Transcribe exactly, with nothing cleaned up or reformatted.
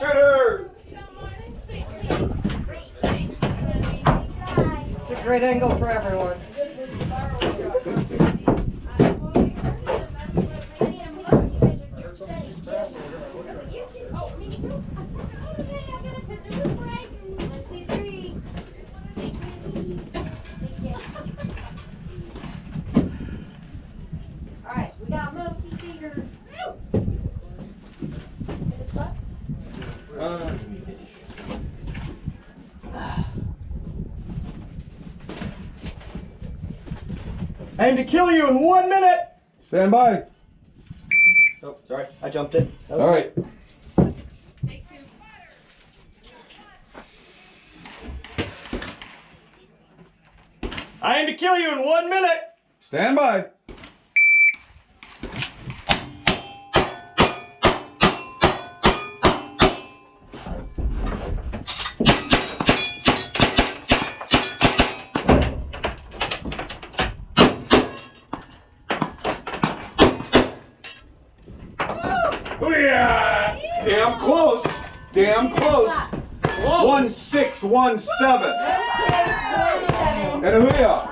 Sharpshooter! It's a great angle for everyone. Alright, we got multi-feeder. Uh, Aim to kill you in one minute. stand by. Oh, sorry, I jumped it. All right. I aim to kill you in one minute. Stand by. Yeah! Damn close. Damn close. One six one seven. And a hooyah.